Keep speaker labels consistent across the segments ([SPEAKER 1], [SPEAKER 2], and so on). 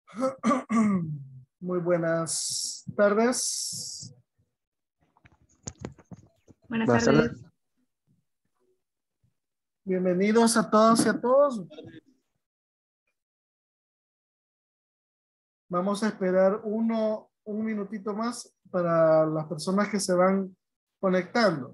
[SPEAKER 1] Muy buenas tardes.
[SPEAKER 2] Buenas tardes.
[SPEAKER 1] Bienvenidos a todos y a todos. Vamos a esperar un minutito más para las personas que se van conectando.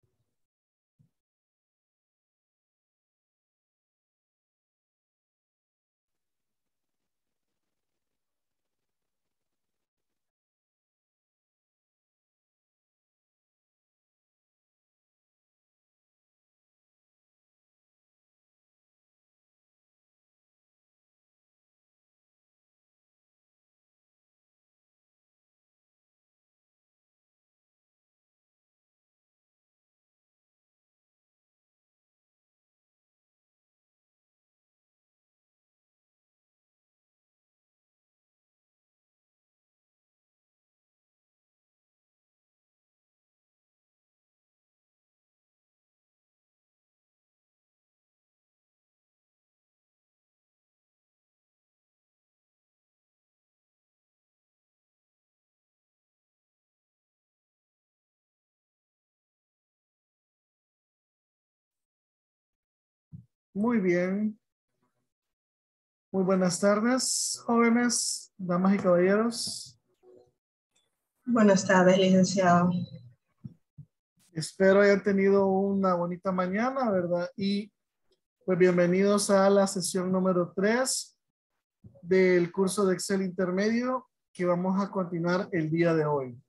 [SPEAKER 1] Muy bien. Muy buenas tardes, jóvenes, damas y caballeros.
[SPEAKER 3] Buenas tardes, licenciado.
[SPEAKER 1] Espero hayan tenido una bonita mañana, ¿verdad? Y pues bienvenidos a la sesión número 3 del curso de Excel intermedio que vamos a continuar el día de hoy.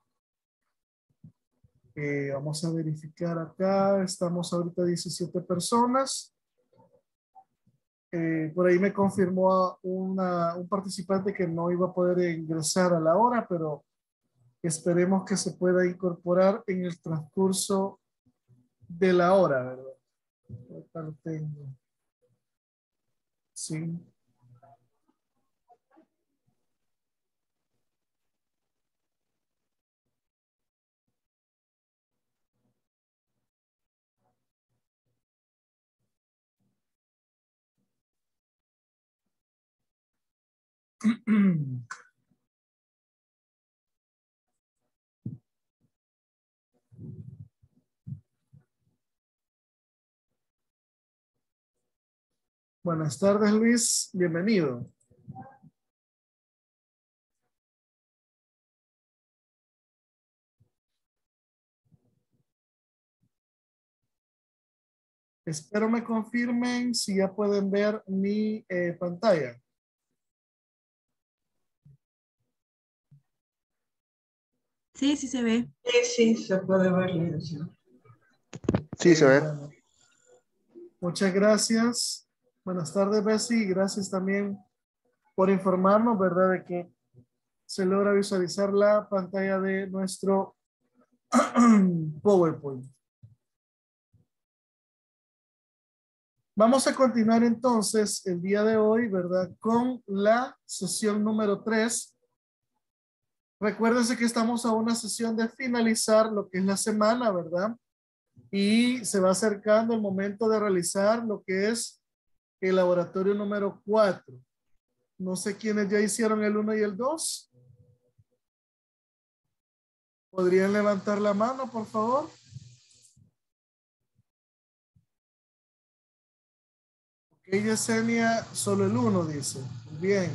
[SPEAKER 1] Vamos a verificar acá, estamos ahorita 17 personas. Por ahí me confirmó un participante que no iba a poder ingresar a la hora, pero esperemos que se pueda incorporar en el transcurso de la hora, ¿verdad? Acá lo tengo. Sí. Buenas tardes, Luis. Bienvenido. Espero me confirmen si ya pueden ver mi pantalla.
[SPEAKER 2] Sí, sí se ve.
[SPEAKER 3] Sí, se puede ver, licenciado.
[SPEAKER 4] Sí, se ve.
[SPEAKER 1] Bueno, muchas gracias. Buenas tardes, Bessie. Gracias también por informarnos, ¿verdad? De que se logra visualizar la pantalla de nuestro PowerPoint. Vamos a continuar entonces el día de hoy, ¿verdad? Con la sesión número 3. Recuérdense que estamos a una sesión de finalizar lo que es la semana, ¿verdad? Y se va acercando el momento de realizar lo que es el laboratorio número 4. No sé quiénes ya hicieron el 1 y el 2. ¿Podrían levantar la mano, por favor? Ok, Yesenia, solo el 1 dice. Bien.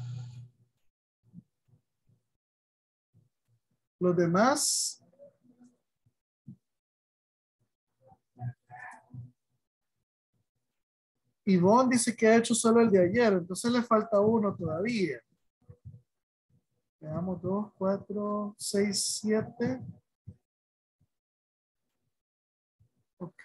[SPEAKER 1] Los demás. Ivonne dice que ha hecho solo el de ayer, entonces le falta uno todavía. Veamos, 2, 4, 6, 7. Ok.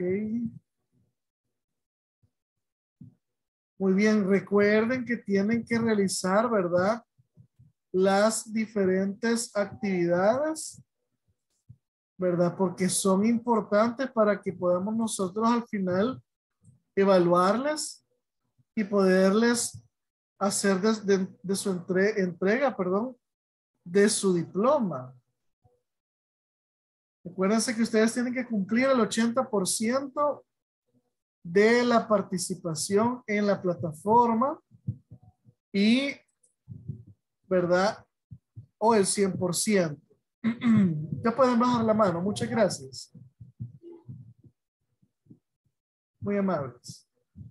[SPEAKER 1] Muy bien, recuerden que tienen que realizar, ¿verdad? Las diferentes actividades, ¿verdad? Porque son importantes para que podamos nosotros al final evaluarles y poderles hacer de su entrega, perdón, de su diploma. Recuérdense que ustedes tienen que cumplir el 80% de la participación en la plataforma y ¿verdad? O el 100%. Ya pueden bajar la mano. Muchas gracias. Muy amables.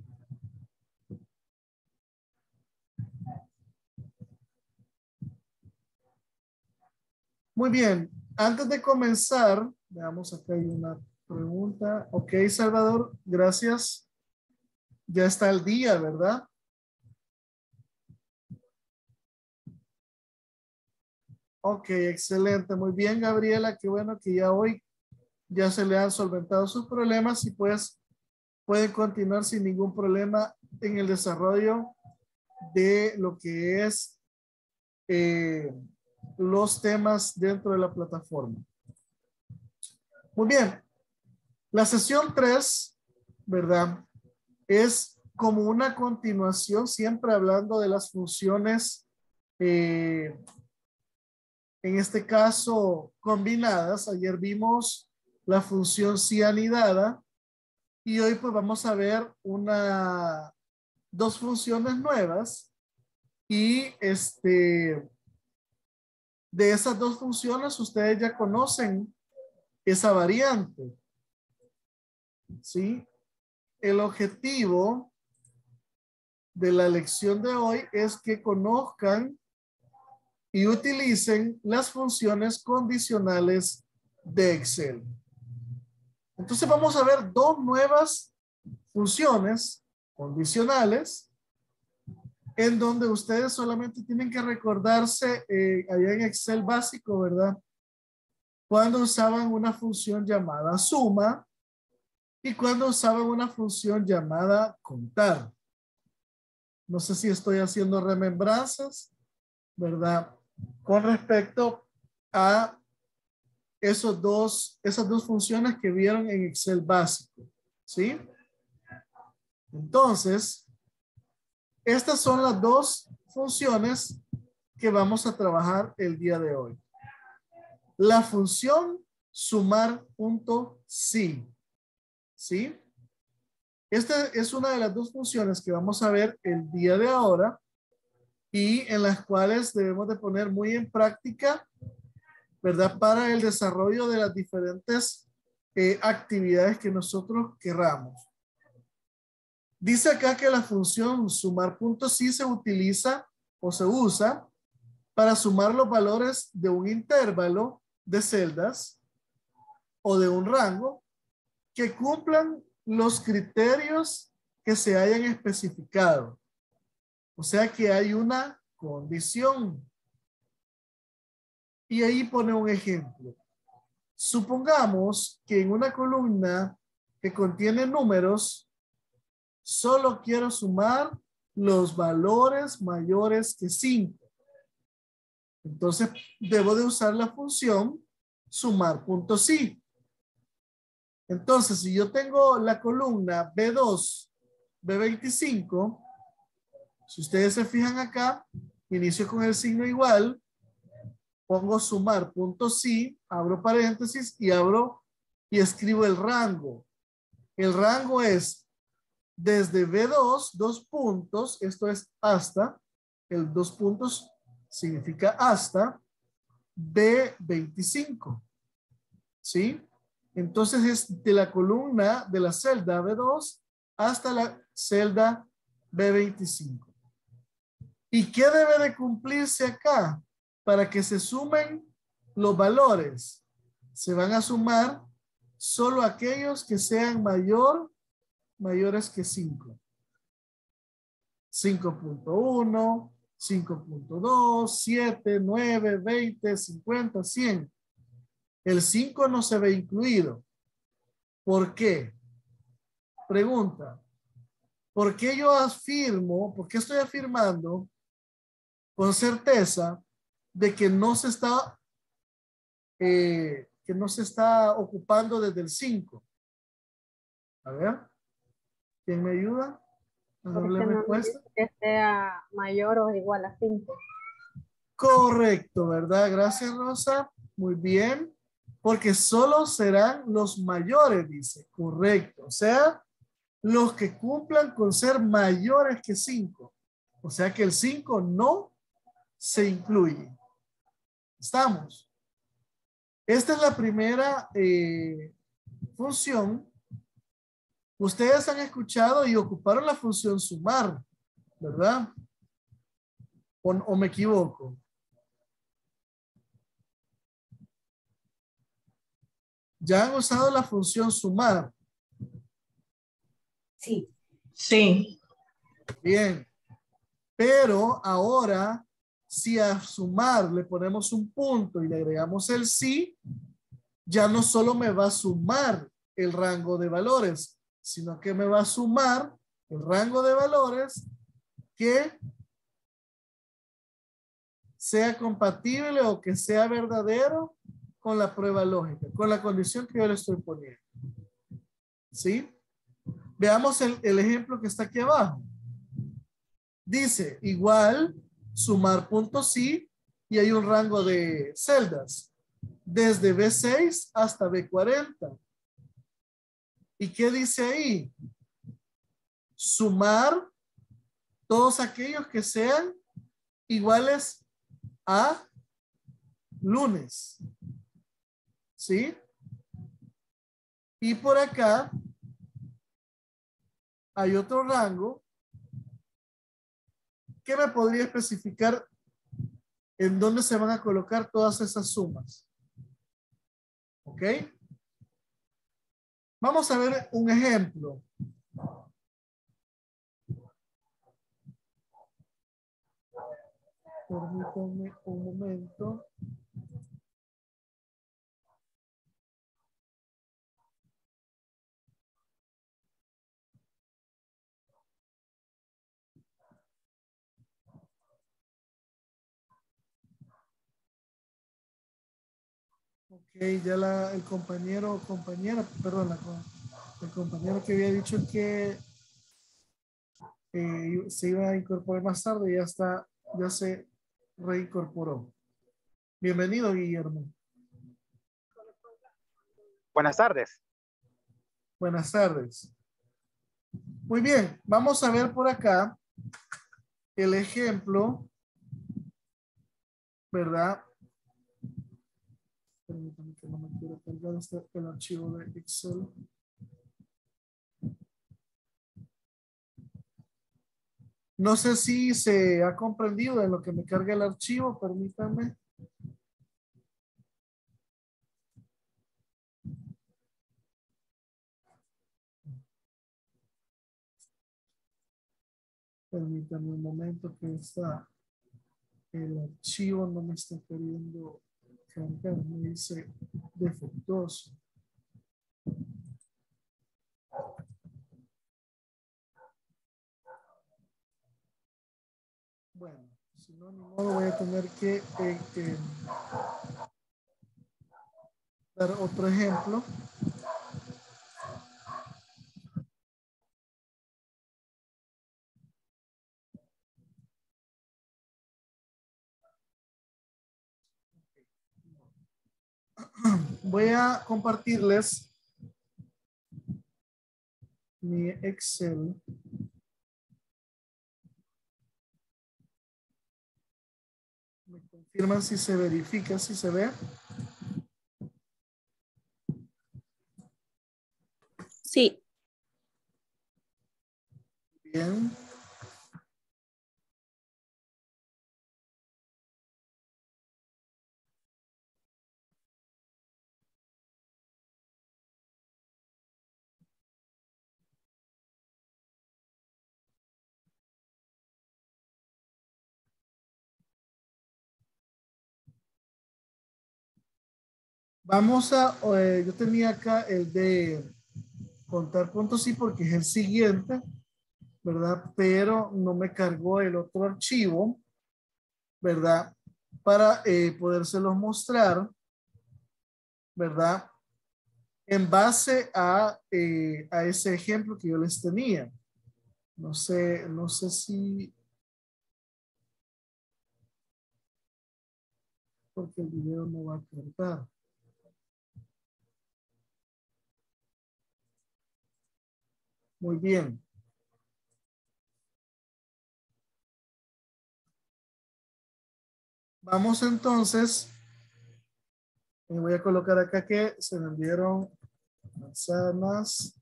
[SPEAKER 1] Muy bien. Antes de comenzar, veamos, acá hay una pregunta. Ok, Salvador, gracias. Ya está el día, ¿verdad? Ok, excelente. Muy bien, Gabriela. Qué bueno que ya hoy ya se le han solventado sus problemas y pues pueden continuar sin ningún problema en el desarrollo de lo que es los temas dentro de la plataforma. Muy bien. La sesión 3, ¿verdad? Es como una continuación, siempre hablando de las funciones, en este caso, combinadas. Ayer vimos la función cianidada y hoy pues vamos a ver dos funciones nuevas y de esas dos funciones ustedes ya conocen esa variante, ¿sí? El objetivo de la lección de hoy es que conozcan y utilicen las funciones condicionales de Excel. Entonces vamos a ver dos nuevas funciones condicionales en donde ustedes solamente tienen que recordarse allá en Excel básico, ¿verdad? Cuando usaban una función llamada suma y cuando usaban una función llamada contar. No sé si estoy haciendo remembranzas, ¿verdad? Con respecto a esas dos funciones que vieron en Excel básico, ¿sí? Entonces, estas son las dos funciones que vamos a trabajar el día de hoy. La función sumar.si, ¿sí? Esta es una de las dos funciones que vamos a ver el día de ahora y en las cuales debemos de poner muy en práctica, ¿verdad? Para el desarrollo de las diferentes actividades que nosotros querramos. Dice acá que la función sumar.si se utiliza o se usa para sumar los valores de un intervalo de celdas o de un rango que cumplan los criterios que se hayan especificado. O sea que hay una condición. Y ahí pone un ejemplo. Supongamos que en una columna que contiene números, solo quiero sumar los valores mayores que 5. Entonces, debo de usar la función sumar.si. Entonces, si yo tengo la columna B2, B25, si ustedes se fijan acá, inicio con el signo igual, pongo sumar.si, abro paréntesis y escribo el rango. El rango es desde B2, 2 puntos, esto es hasta, el 2 puntos significa hasta B25, ¿sí? Entonces es de la columna de la celda B2 hasta la celda B25. ¿Y qué debe de cumplirse acá? Para que se sumen los valores, se van a sumar solo aquellos que sean mayores que 5. 5.1, 5.2, 7, 9, 20, 50, 100. El 5 no se ve incluido. ¿Por qué? Pregunta. ¿Por qué yo afirmo, por qué estoy afirmando con certeza de que no se está ocupando desde el 5? A ver, ¿quién me ayuda?
[SPEAKER 5] Porque no dice que sea mayor o igual a 5.
[SPEAKER 1] Correcto, ¿verdad? Gracias, Rosa. Muy bien. Porque solo serán los mayores, dice. Correcto. O sea, los que cumplan con ser mayores que 5. O sea que el 5 no se incluye. ¿Estamos? Esta es la primera función. Ustedes han escuchado y ocuparon la función sumar, ¿verdad? ¿O me equivoco? Ya han usado la función sumar.
[SPEAKER 3] Sí. Sí.
[SPEAKER 1] Bien. Pero ahora, si a sumar le ponemos un punto y le agregamos el sí, ya no solo me va a sumar el rango de valores, sino que me va a sumar el rango de valores que sea compatible o que sea verdadero con la prueba lógica, con la condición que yo le estoy poniendo. ¿Sí? Veamos el ejemplo que está aquí abajo. Dice, igual, sumar puntos sí, y hay un rango de celdas, desde B6 hasta B40. ¿Y qué dice ahí? Sumar todos aquellos que sean iguales a lunes. ¿Sí? Y por acá hay otro rango que me podría especificar en dónde se van a colocar todas esas sumas. ¿Ok? Vamos a ver un ejemplo. Permítanme un momento. Ok, ya el compañero o compañera, perdón, el compañero que había dicho que se iba a incorporar más tarde, ya se reincorporó. Bienvenido, Guillermo.
[SPEAKER 6] Buenas tardes.
[SPEAKER 1] Buenas tardes. Muy bien, vamos a ver por acá el ejemplo, ¿verdad? Permítanme que no me quiero cargar el archivo de Excel. No sé si se ha comprendido en lo que me carga el archivo, permítanme. Permítanme un momento que el archivo no me está queriendo cargar, me dice defectuoso. Bueno, si no, ni modo, voy a tener que dar otro ejemplo. Voy a compartirles mi Excel. Me confirman si se verifica, si se ve.
[SPEAKER 2] Sí.
[SPEAKER 1] Bien. Vamos a, yo tenía acá el de contar puntos sí porque es el siguiente, ¿verdad? Pero no me cargó el otro archivo, ¿verdad? Para podérselos mostrar, ¿verdad? En base a ese ejemplo que yo les tenía. No sé si, porque el video no va a cargar. Muy bien. Vamos entonces, y voy a colocar acá que se vendieron manzanas,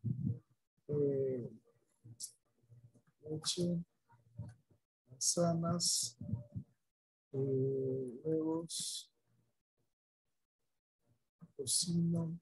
[SPEAKER 1] leche, manzanas, huevos, tocino,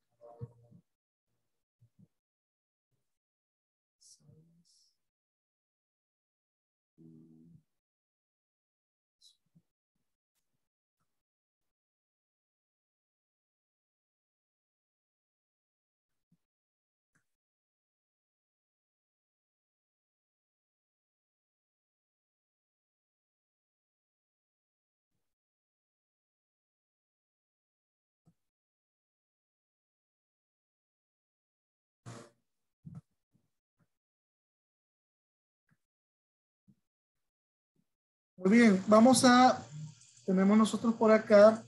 [SPEAKER 1] muy bien, tenemos nosotros por acá,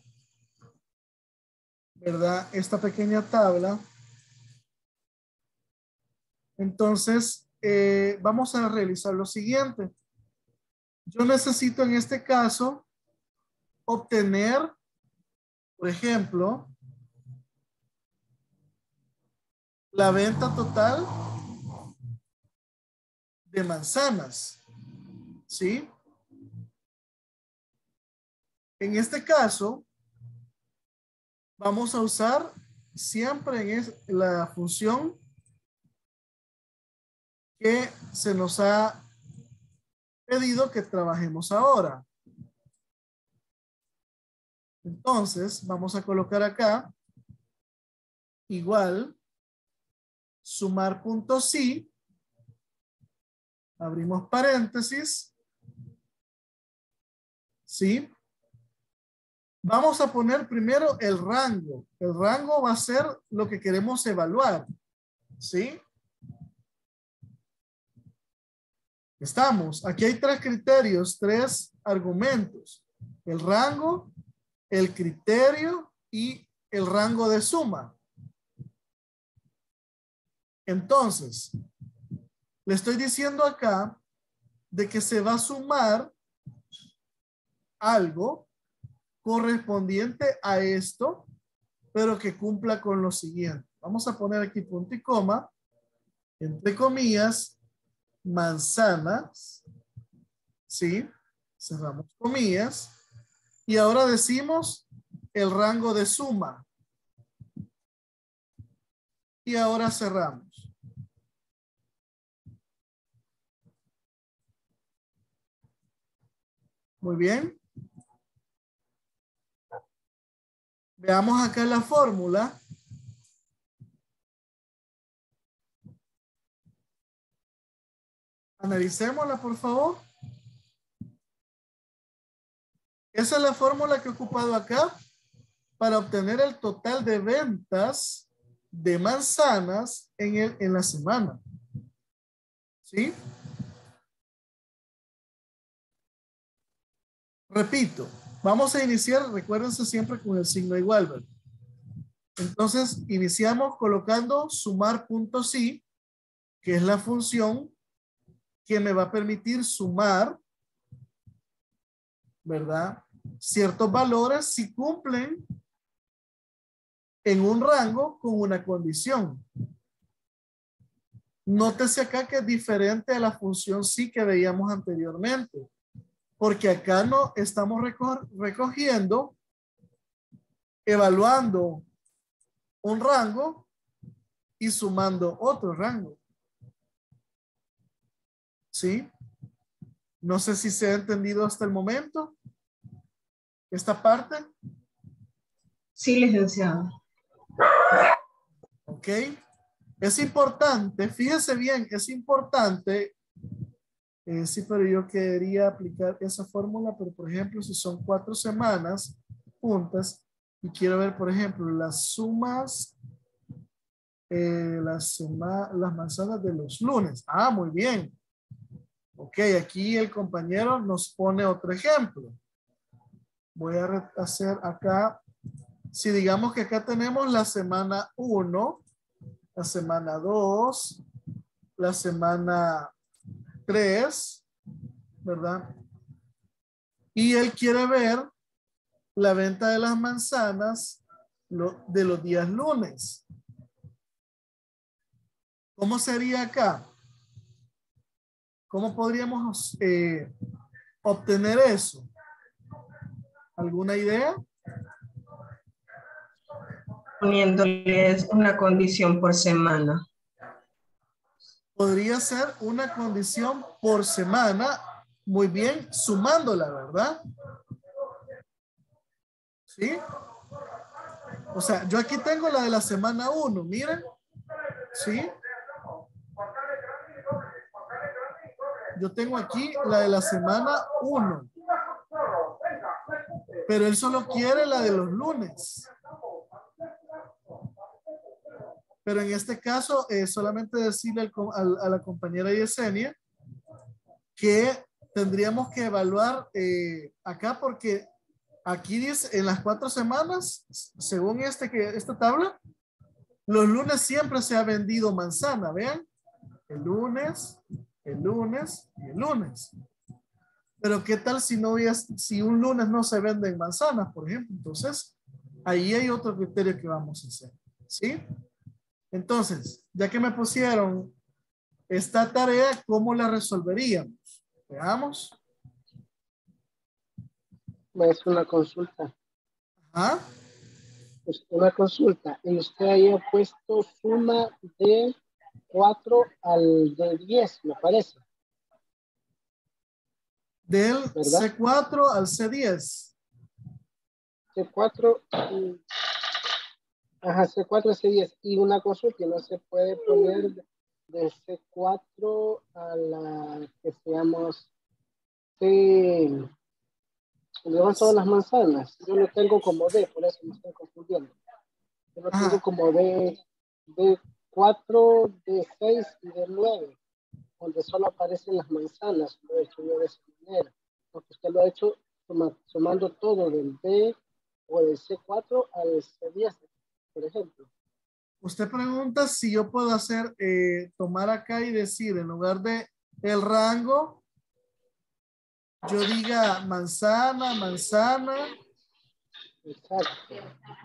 [SPEAKER 1] ¿verdad? Esta pequeña tabla. Entonces, vamos a realizar lo siguiente. Yo necesito en este caso obtener, por ejemplo, la venta total de manzanas, ¿sí? En este caso, vamos a usar siempre la función que se nos ha pedido que trabajemos ahora. Entonces, vamos a colocar acá igual sumar punto sí, abrimos paréntesis, ¿sí? Vamos a poner primero el rango. El rango va a ser lo que queremos evaluar, ¿sí? Estamos. Aquí hay tres criterios, tres argumentos. El rango, el criterio y el rango de suma. Entonces, le estoy diciendo acá de que se va a sumar algo correspondiente a esto, pero que cumpla con lo siguiente. Vamos a poner aquí punto y coma, entre comillas, manzanas, ¿sí? Cerramos comillas. Y ahora decimos el rango de suma. Y ahora cerramos. Muy bien. Veamos acá la fórmula. Analicémosla, por favor. Esa es la fórmula que he ocupado acá para obtener el total de ventas de manzanas en la semana. ¿Sí? Repito, vamos a iniciar, recuérdense siempre con el signo igual, ¿verdad? Entonces, iniciamos colocando sumar punto sí, que es la función que me va a permitir sumar, ¿verdad? Ciertos valores si cumplen en un rango con una condición. Nótese acá que es diferente a la función sí que veíamos anteriormente, porque acá no estamos recogiendo, evaluando un rango y sumando otro rango. ¿Sí? No sé si se ha entendido hasta el momento esta parte.
[SPEAKER 3] Sí, licenciado.
[SPEAKER 1] Ok. Es importante, fíjese bien, es importante. Sí, pero yo quería aplicar esa fórmula, pero por ejemplo, si son 4 semanas juntas y quiero ver, por ejemplo, las sumas, las manzanas de los lunes. Ah, muy bien. Ok, aquí el compañero nos pone otro ejemplo. Voy a hacer acá, si digamos que acá tenemos la semana 1, la semana 2, la semana 3, ¿verdad? Y él quiere ver la venta de las manzanas de los días lunes. ¿Cómo sería acá? ¿Cómo podríamos obtener eso? ¿Alguna idea?
[SPEAKER 3] Poniéndoles una condición por semana.
[SPEAKER 1] Podría ser una condición por semana, muy bien, sumándola, ¿verdad? ¿Sí? O sea, yo aquí tengo la de la semana 1, miren. ¿Sí? Yo tengo aquí la de la semana 1. Pero él solo quiere la de los lunes. Pero en este caso, solamente decirle a la compañera Yesenia que tendríamos que evaluar acá porque aquí dice en las 4 semanas, según esta tabla, los lunes siempre se ha vendido manzana, vean. El lunes y el lunes. Pero ¿qué tal si un lunes no se venden manzanas, por ejemplo? Entonces, ahí hay otro criterio que vamos a hacer, ¿sí? Entonces, ya que me pusieron esta tarea, ¿cómo la resolveríamos? Veamos.
[SPEAKER 6] Es una consulta.
[SPEAKER 1] ¿Ah?
[SPEAKER 6] Es una consulta. Y usted ahí ha puesto suma de 4 al de 10, me parece.
[SPEAKER 1] Del
[SPEAKER 6] ¿verdad?
[SPEAKER 1] C4 al C10.
[SPEAKER 6] C4 y... Ajá, C4 a C10. Y una consulta que no se puede poner de C4 a la que seamos C... ¿Dónde son las manzanas? Yo lo tengo como D, por eso me estoy confundiendo. Yo lo tengo como D4, D6 y D9, donde solo aparecen las manzanas. Lo he hecho yo de esa manera. Porque usted lo ha hecho sumando todo del D o del C4 al C10, por ejemplo.
[SPEAKER 1] Usted pregunta si yo puedo hacer, tomar acá y decir, en lugar de el rango, yo diga manzana.
[SPEAKER 6] Exacto.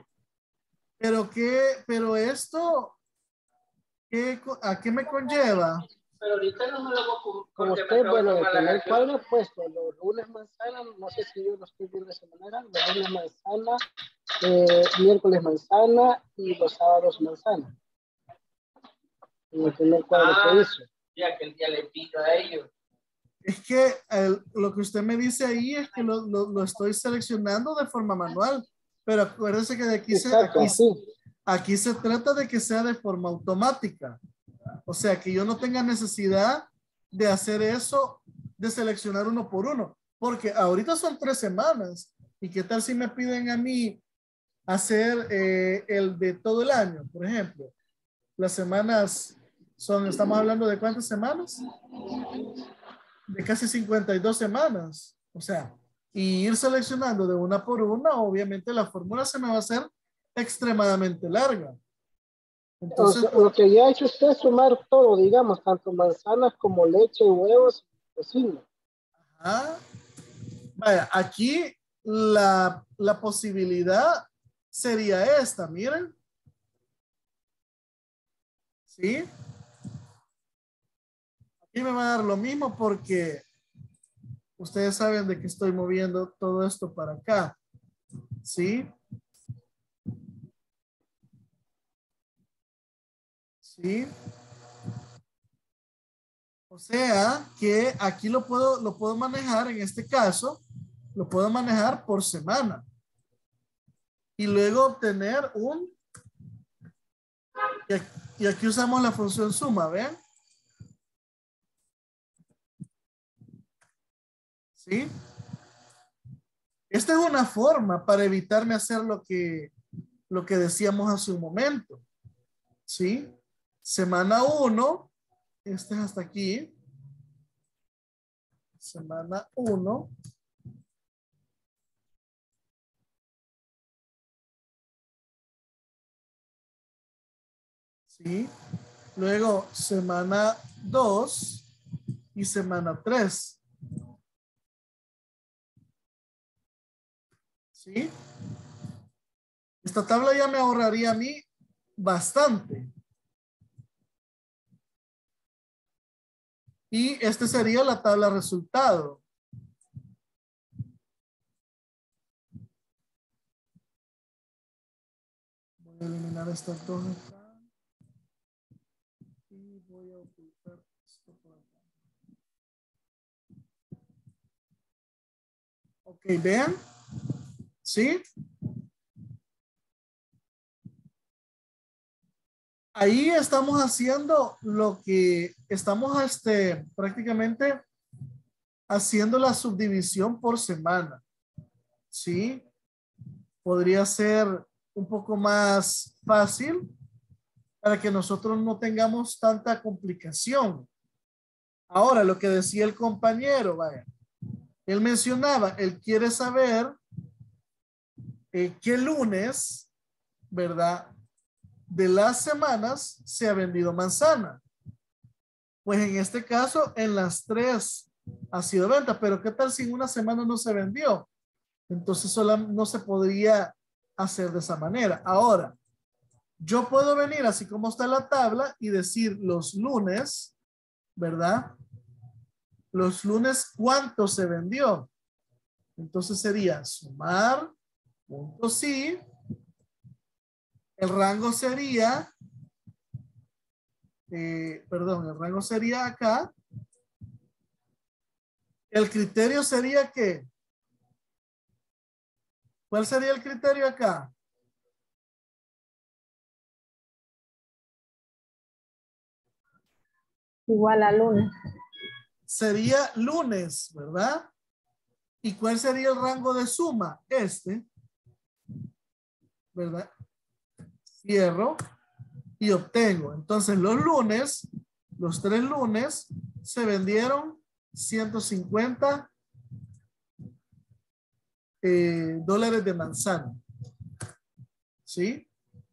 [SPEAKER 1] Pero esto, ¿a qué me conlleva?
[SPEAKER 6] Pero ahorita no me lo voy a como usted, bueno, de tener cuadro puesto, los lunes manzana, no sé si yo lo estoy viendo de esa manera, los lunes manzana, miércoles manzana y los sábados manzana. En el primer cuadro que hizo. Ya que el día le pido a ellos.
[SPEAKER 1] Es que lo que usted me dice ahí es que lo estoy seleccionando de forma manual, pero acuérdese que de aquí se trata de que sea de forma automática. O sea, que yo no tenga necesidad de hacer eso, de seleccionar uno por uno, porque ahorita son 3 semanas. ¿Y qué tal si me piden a mí hacer el de todo el año? Por ejemplo, las semanas estamos hablando de ¿cuántas semanas? De casi 52 semanas. O sea, y ir seleccionando de una por una, obviamente la fórmula se me va a hacer extremadamente larga. Entonces,
[SPEAKER 6] o sea, lo que ya ha hecho usted es sumar todo, digamos, tanto manzanas como leche, huevos, tocino.
[SPEAKER 1] Ajá. Vaya, aquí la posibilidad sería esta, miren. ¿Sí? Aquí me va a dar lo mismo porque ustedes saben de que estoy moviendo todo esto para acá. ¿Sí? ¿Sí? O sea que aquí lo puedo manejar, en este caso, lo puedo manejar por semana. Y luego obtener y aquí usamos la función suma, ¿ven? ¿Sí? Esta es una forma para evitarme hacer lo que decíamos hace un momento. ¿Sí? Semana 1, este es hasta aquí. Semana 1. ¿Sí? Luego semana 2 y semana 3. ¿Sí? Esta tabla ya me ahorraría a mí bastante. Y este sería la tabla resultado. Voy a eliminar estas dos acá. Y voy a ocultar esto por acá. Ok, vean. ¿Sí? Ahí estamos haciendo lo que estamos prácticamente haciendo la subdivisión por semana. ¿Sí? Podría ser un poco más fácil para que nosotros no tengamos tanta complicación. Ahora, lo que decía el compañero, vaya, él mencionaba, él quiere saber qué lunes, ¿verdad? De las semanas se ha vendido manzana. Pues en este caso, en las 3 ha sido venta, pero ¿qué tal si en una semana no se vendió? Entonces no se podría hacer de esa manera. Ahora, yo puedo venir así como está la tabla y decir los lunes, ¿verdad? Los lunes, ¿cuánto se vendió? Entonces sería sumar, punto sí. El rango sería, el rango sería acá. El criterio sería ¿qué? ¿Cuál sería el criterio acá?
[SPEAKER 5] Igual a lunes.
[SPEAKER 1] Sería lunes, ¿verdad? ¿Y cuál sería el rango de suma? ¿Verdad? Cierro y obtengo. Entonces los lunes, los 3 lunes, se vendieron 150 dólares de manzana. ¿Sí?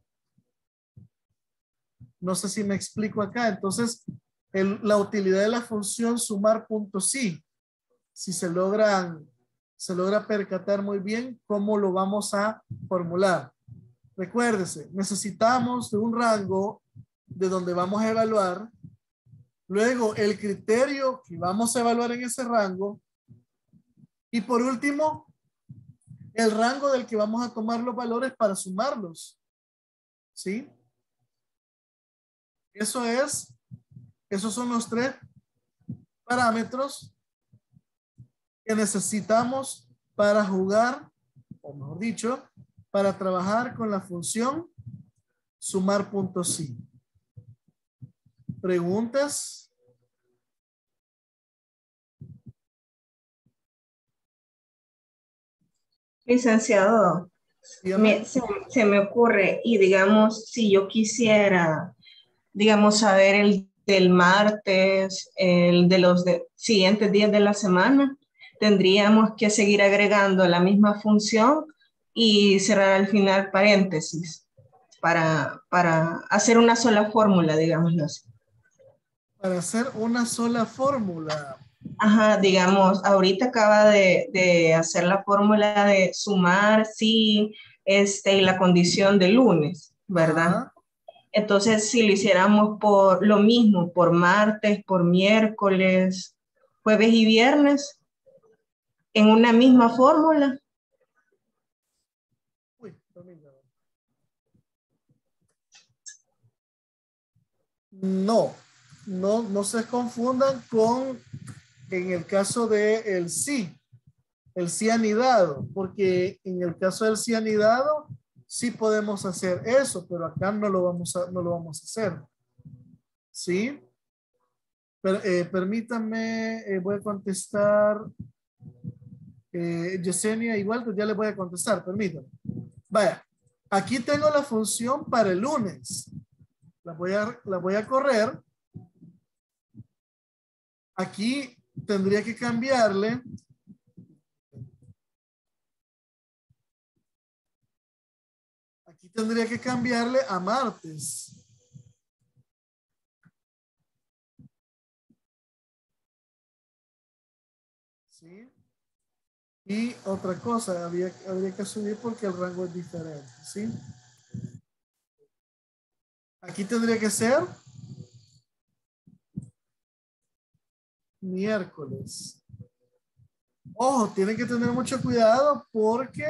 [SPEAKER 1] No sé si me explico acá. Entonces, la utilidad de la función sumar puntos sí. Si se logra percatar muy bien cómo lo vamos a formular. Recuérdese, necesitamos de un rango de donde vamos a evaluar. Luego, el criterio que vamos a evaluar en ese rango. Y por último, el rango del que vamos a tomar los valores para sumarlos. ¿Sí? Esos son los 3 parámetros que necesitamos para jugar, o mejor dicho, para trabajar con la función sumar puntos sí. ¿Preguntas?
[SPEAKER 3] Licenciado,
[SPEAKER 1] Dígame.
[SPEAKER 3] se me ocurre, y digamos, si yo quisiera, digamos, saber el del martes, el de los siguientes días de la semana, tendríamos que seguir agregando la misma función y cerrar al final paréntesis para hacer una sola fórmula, digámoslo así.
[SPEAKER 1] Para hacer una sola fórmula.
[SPEAKER 3] Ajá, digamos, ahorita acaba de hacer la fórmula de sumar, sí, y la condición de lunes, ¿verdad?
[SPEAKER 1] Ajá.
[SPEAKER 3] Entonces, si lo hiciéramos por lo mismo, por martes, por miércoles, jueves y viernes, en una misma fórmula.
[SPEAKER 1] Uy, no se confundan con en el caso de el sí anidado, porque en el caso del sí anidado sí podemos hacer eso, pero acá no lo vamos a hacer. ¿Sí? Permítanme, voy a contestar. Yesenia, igual pues ya le voy a contestar, permítanme. Vaya, aquí tengo la función para el lunes. La voy a correr. Aquí tendría que cambiarle. Aquí tendría que cambiarle a martes. ¿Sí? Y otra cosa, habría que subir porque el rango es diferente, ¿sí? Aquí tendría que ser miércoles. Ojo, tienen que tener mucho cuidado porque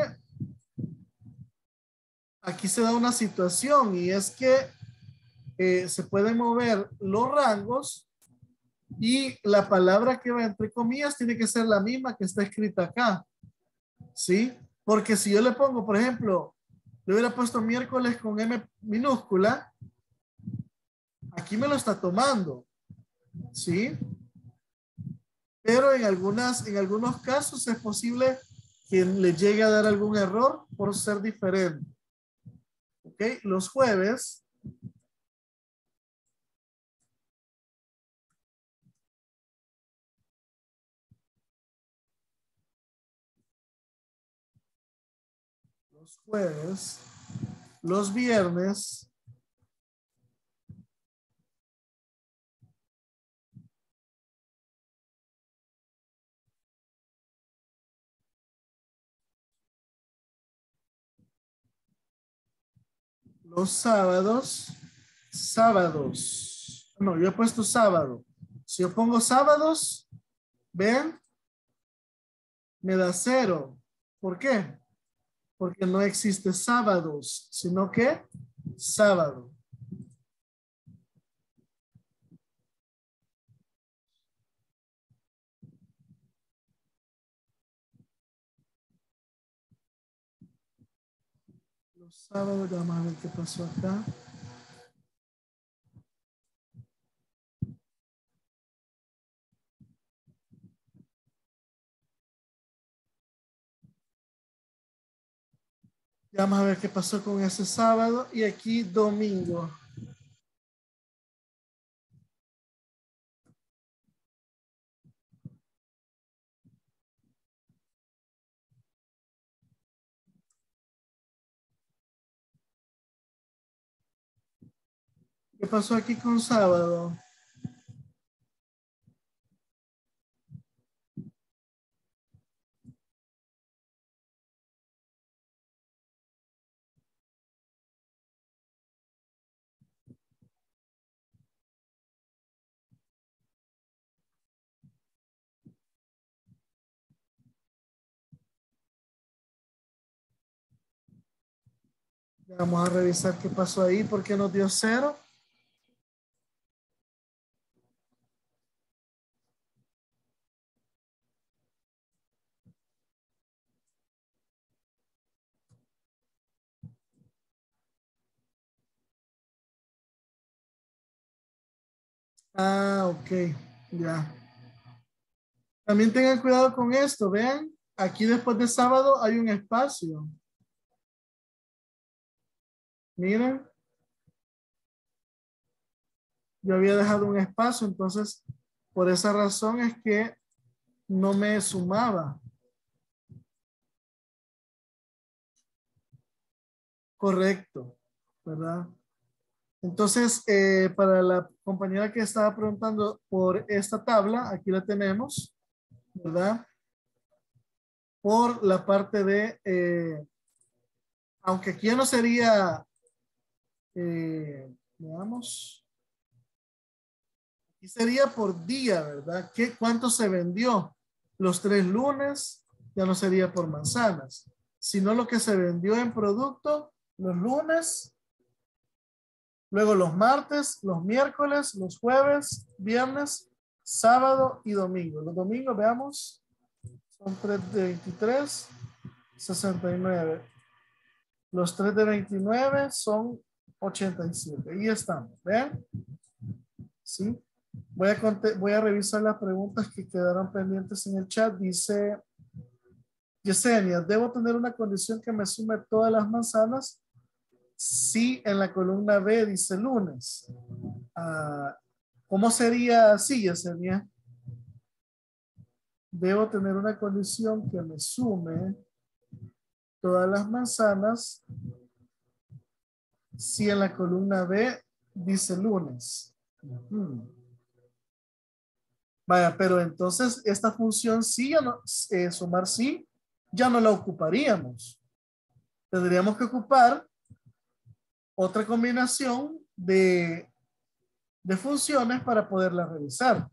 [SPEAKER 1] aquí se da una situación y es que se pueden mover los rangos y la palabra que va entre comillas tiene que ser la misma que está escrita acá, ¿sí? Porque si yo le pongo, por ejemplo, le hubiera puesto miércoles con M minúscula, aquí me lo está tomando, ¿sí? Pero en algunos casos es posible que le llegue a dar algún error por ser diferente. ¿Ok? Los jueves los viernes los sábados. No, yo he puesto sábado. Si yo pongo sábados, ven, me da 0. ¿Por qué? Porque no existe sábados, sino que sábado. Los sábados, vamos a ver qué pasó acá. Vamos a ver qué pasó con ese sábado y aquí domingo. ¿Qué pasó aquí con sábado? Vamos a revisar qué pasó ahí, por qué nos dio 0. Ah, ok, ya. También tengan cuidado con esto, vean, aquí después de sábado hay un espacio. Miren, yo había dejado un espacio, entonces por esa razón es que no me sumaba. Correcto, ¿verdad? Entonces, para la compañera que estaba preguntando por esta tabla, aquí la tenemos, ¿verdad? Por la parte de, aunque aquí ya no sería, veamos, aquí sería por día, ¿verdad? ¿Cuánto se vendió? Los 3 lunes, ya no sería por manzanas, sino lo que se vendió en producto los lunes. Luego los martes, los miércoles, los jueves, viernes, sábado y domingo. Los domingos, veamos, son 3 de 23, 69. Los 3 de 29 son 87. Ahí estamos, ¿vean? ¿Sí? Voy a revisar las preguntas que quedaron pendientes en el chat. Dice Yesenia, ¿debo tener una condición que me sume todas las manzanas? Sí, en la columna B dice lunes. ¿Cómo sería así, Yesenia? Debo tener una condición que me sume todas las manzanas si en la columna B dice lunes. Vaya, pero entonces esta función sí o no, sumar sí ya no la ocuparíamos. Tendríamos que ocupar otra combinación de funciones para poderla revisar.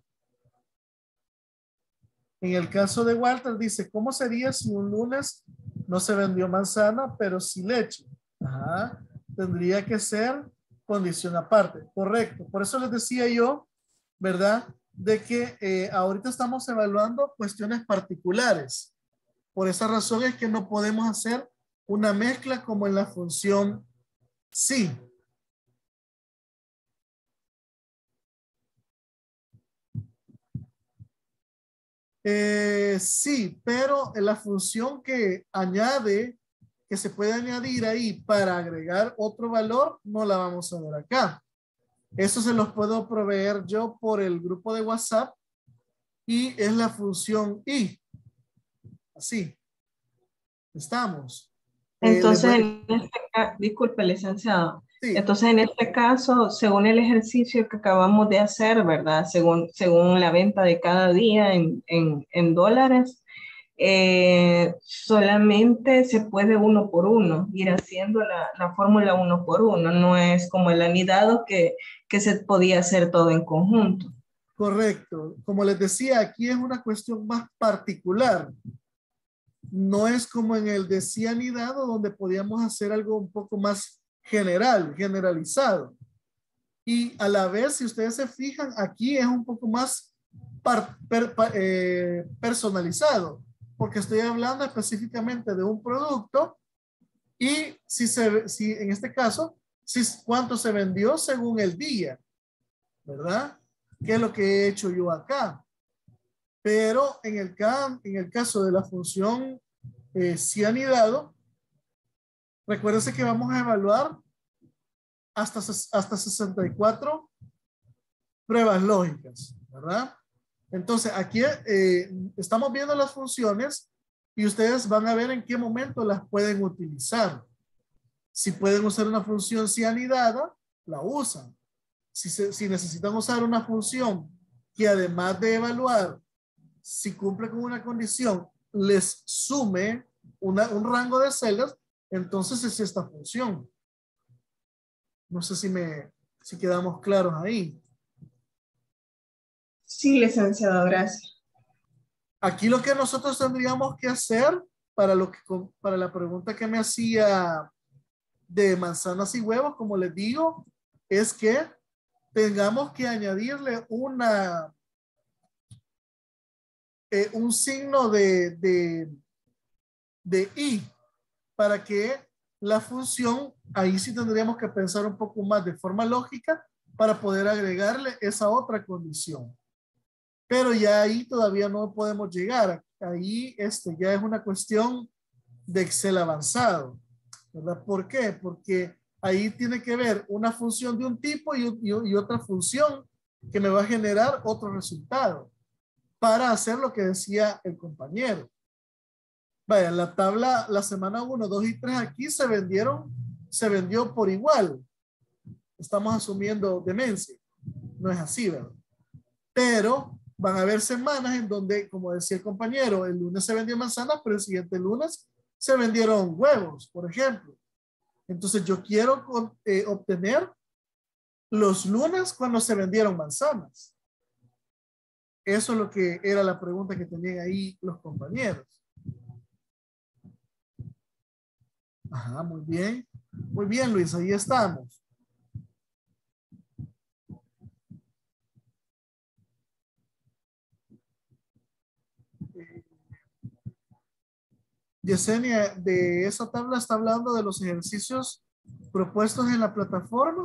[SPEAKER 1] En el caso de Walter dice, ¿cómo sería si un lunes no se vendió manzana, pero sí leche? Ajá. Tendría que ser condición aparte. Correcto. Por eso les decía yo, ¿verdad? De que ahorita estamos evaluando cuestiones particulares. Por esa razón es que no podemos hacer una mezcla como en la función sí. Sí, pero la función que añade, que se puede añadir ahí para agregar otro valor, no la vamos a ver acá. Eso se los puedo proveer yo por el grupo de WhatsApp y es la función y. Así. Estamos.
[SPEAKER 3] Entonces, disculpe, licenciado.
[SPEAKER 1] Sí.
[SPEAKER 3] Entonces, en este caso, según el ejercicio que acabamos de hacer, ¿verdad? Según la venta de cada día en dólares, solamente se puede uno por uno, ir haciendo la fórmula uno por uno. No es como el anidado que se podía hacer todo en conjunto.
[SPEAKER 1] Correcto. Como les decía, aquí es una cuestión más particular. No es como en el de cianidado, donde podíamos hacer algo un poco más generalizado. Y a la vez, si ustedes se fijan, aquí es un poco más personalizado, porque estoy hablando específicamente de un producto y si en este caso, cuánto se vendió según el día, ¿verdad? ¿Qué es lo que he hecho yo acá? Pero en el caso de la función cianidado, recuérdense que vamos a evaluar hasta 64 pruebas lógicas, ¿verdad? Entonces, aquí estamos viendo las funciones y ustedes van a ver en qué momento las pueden utilizar. Si pueden usar una función cianidada, la usan. Si necesitan usar una función que además de evaluar si cumple con una condición, les sume un rango de celdas, entonces es esta función. No sé si quedamos claros ahí.
[SPEAKER 3] Sí, licenciado, gracias.
[SPEAKER 1] Aquí lo que nosotros tendríamos que hacer para la pregunta que me hacía de manzanas y huevos, como les digo, es que tengamos que añadirle un signo de y para que la función, ahí sí tendríamos que pensar un poco más de forma lógica para poder agregarle esa otra condición. Pero ya ahí todavía no podemos llegar. Ahí ya es una cuestión de Excel avanzado, ¿verdad? ¿Por qué? Porque ahí tiene que ver una función de un tipo y otra función que me va a generar otro resultado para hacer lo que decía el compañero. Vaya, la tabla, la semana 1, 2 y 3 aquí se vendió por igual. Estamos asumiendo demencia. No es así, ¿verdad? Pero van a haber semanas en donde, como decía el compañero, el lunes se vendió manzanas, pero el siguiente lunes se vendieron huevos, por ejemplo. Entonces yo quiero obtener los lunes cuando se vendieron manzanas. Eso es lo que era la pregunta que tenían ahí los compañeros. Ajá, muy bien. Muy bien, Luis, ahí estamos. Yesenia, de esa tabla está hablando de los ejercicios propuestos en la plataforma.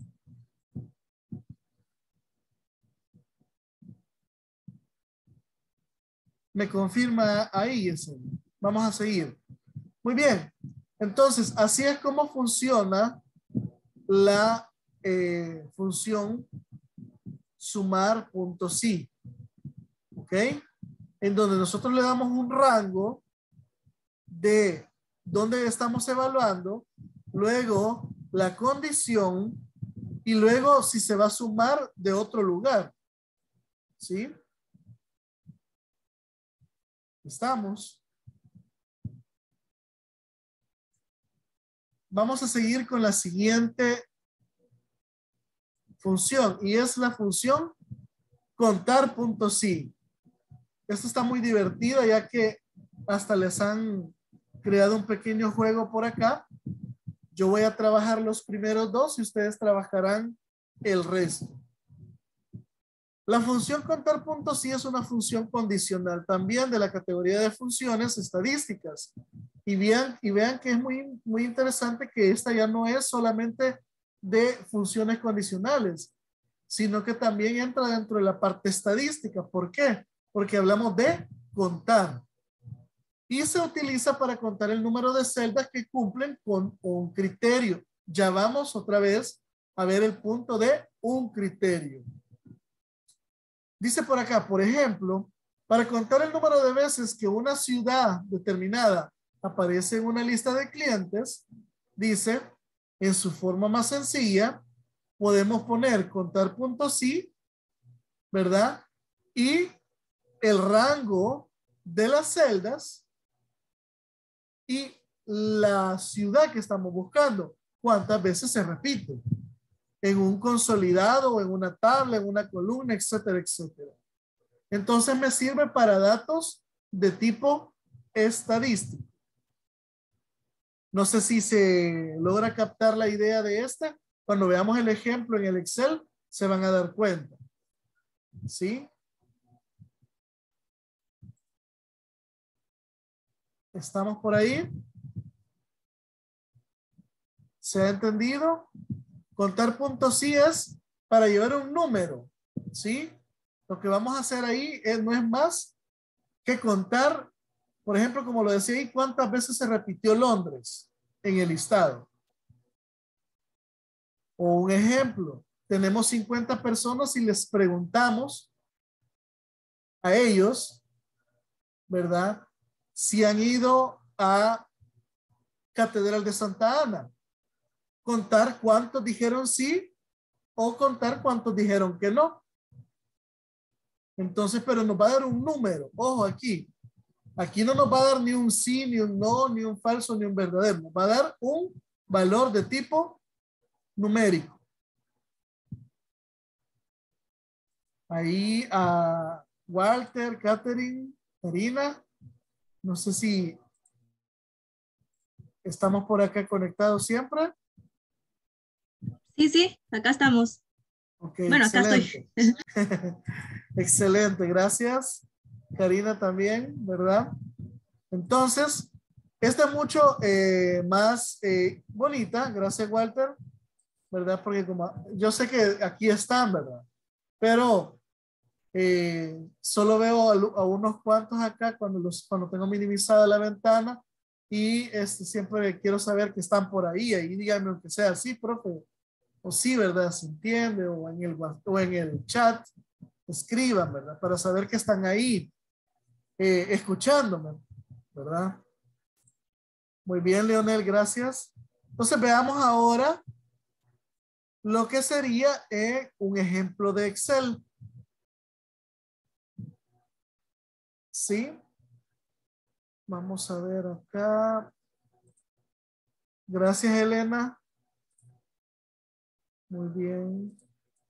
[SPEAKER 1] Me confirma ahí, Yesenia. Vamos a seguir. Muy bien. Entonces, así es como funciona la función sumar.si. ¿Ok? En donde nosotros le damos un rango de donde estamos evaluando, luego la condición y luego si se va a sumar de otro lugar. ¿Sí? Estamos. vamos a seguir con la siguiente función y es la función contar puntos sí. Esto está muy divertido ya que hasta les han creado un pequeño juego por acá. Yo voy a trabajar los primeros dos y ustedes trabajarán el resto. La función contar puntos sí es una función condicional también de la categoría de funciones estadísticas. Y vean que es muy interesante que esta ya no es solamente de funciones condicionales, sino que también entra dentro de la parte estadística. ¿Por qué? Porque hablamos de contar. Y se utiliza para contar el número de celdas que cumplen con un criterio. Ya vamos otra vez a ver el punto de un criterio. Dice por acá, por ejemplo, para contar el número de veces que una ciudad determinada aparece en una lista de clientes, dice, en su forma más sencilla, podemos poner contar puntos sí, ¿verdad? Y el rango de las celdas y la ciudad que estamos buscando, cuántas veces se repite en un consolidado, en una tabla, en una columna, etcétera, etcétera. Entonces me sirve para datos de tipo estadístico. No sé si se logra captar la idea de esta. Cuando veamos el ejemplo en el Excel, se van a dar cuenta. ¿Sí? ¿Estamos por ahí? ¿Se ha entendido? Contar puntos sí es para llevar un número. ¿Sí? Lo que vamos a hacer ahí no es más que contar, por ejemplo, como lo decía ahí, cuántas veces se repitió Londres en el listado. O un ejemplo, tenemos 50 personas y les preguntamos a ellos, ¿verdad? Si han ido a Catedral de Santa Ana. Contar cuántos dijeron sí o contar cuántos dijeron que no. Entonces, pero nos va a dar un número. Ojo aquí. Aquí no nos va a dar ni un sí, ni un no, ni un falso, ni un verdadero. Nos va a dar un valor de tipo numérico. Ahí a Walter, Catherine, Karina. No sé si estamos por acá conectados siempre.
[SPEAKER 2] Sí, sí, acá estamos.
[SPEAKER 1] Ok,
[SPEAKER 2] Bueno,
[SPEAKER 1] excelente.
[SPEAKER 2] acá estoy.
[SPEAKER 1] Excelente, gracias. Karina también, ¿verdad? Entonces, esta es mucho más bonita, gracias Walter, ¿verdad? Porque como yo sé que aquí están, ¿verdad? Pero solo veo a unos cuantos acá cuando tengo minimizada la ventana y siempre quiero saber que están por ahí díganme aunque sea así, profe, o sí, ¿verdad? Se entiende, o en el chat, escriban, ¿verdad? Para saber que están ahí escuchándome, ¿verdad? Muy bien, Leonel, gracias. Entonces veamos ahora lo que sería un ejemplo de Excel. ¿Sí? Vamos a ver acá. Gracias, Elena. Muy bien.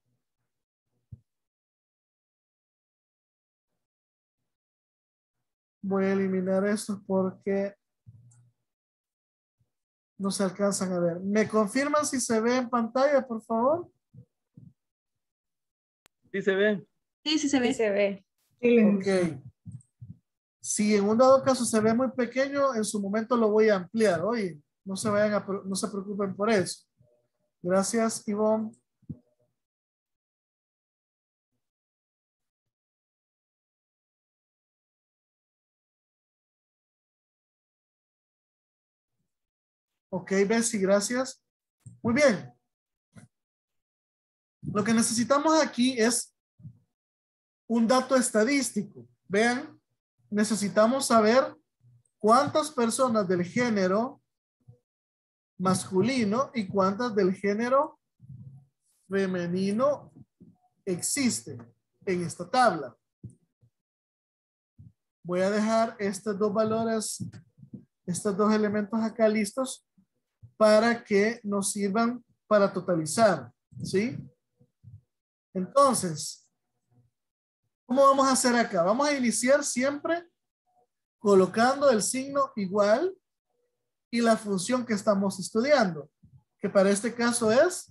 [SPEAKER 1] Voy a eliminar esto porque no se alcanzan a ver. ¿Me confirman si se ve en pantalla, por favor?
[SPEAKER 7] Sí se ve.
[SPEAKER 2] Sí, sí se ve.
[SPEAKER 5] Sí se ve.
[SPEAKER 1] Ok. Si en un dado caso se ve muy pequeño, en su momento lo voy a ampliar. Oye, no se preocupen por eso. Gracias, Ivonne. Ok, Bessie, gracias. Muy bien. Lo que necesitamos aquí es un dato estadístico. Vean, necesitamos saber cuántas personas del género masculino y cuántas del género femenino existen en esta tabla. Voy a dejar estos dos valores, estos dos elementos acá listos para que nos sirvan para totalizar, ¿sí? Entonces, ¿cómo vamos a hacer acá? Vamos a iniciar siempre colocando el signo igual y la función que estamos estudiando, que para este caso es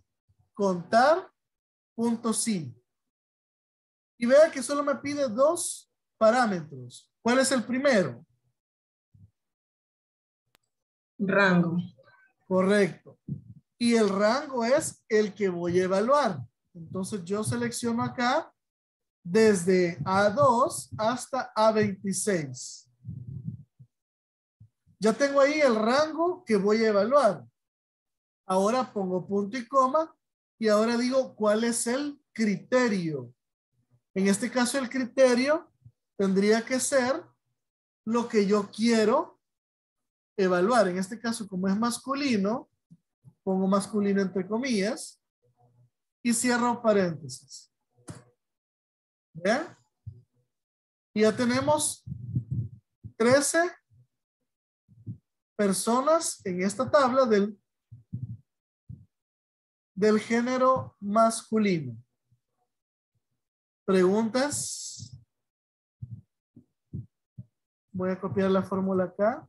[SPEAKER 1] contar.si. Y vea que solo me pide dos parámetros. ¿Cuál es el primero?
[SPEAKER 3] Rango.
[SPEAKER 1] Correcto. Y el rango es el que voy a evaluar. Entonces yo selecciono acá desde A2 hasta A26. Ya tengo ahí el rango que voy a evaluar. Ahora pongo punto y coma y ahora digo cuál es el criterio. En este caso el criterio tendría que ser lo que yo quiero evaluar. En este caso, como es masculino, pongo masculino entre comillas y cierro paréntesis. ¿Vean? Y ya tenemos 13 personas en esta tabla del género masculino. ¿Preguntas? Voy a copiar la fórmula acá.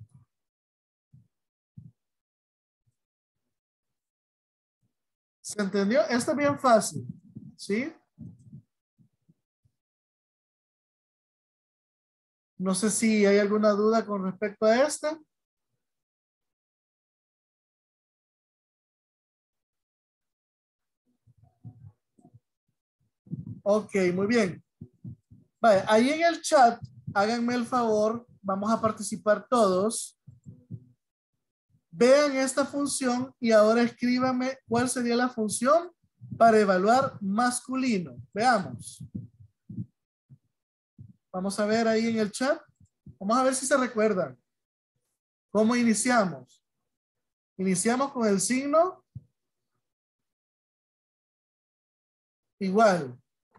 [SPEAKER 1] ¿Se entendió? Esto es bien fácil, ¿sí? No sé si hay alguna duda con respecto a esta. Ok, muy bien. Vale, ahí en el chat, háganme el favor, vamos a participar todos. Vean esta función y ahora escríbame cuál sería la función para evaluar masculino. Veamos. Vamos a ver ahí en el chat. Vamos a ver si se recuerdan. ¿Cómo iniciamos? Iniciamos con el signo igual.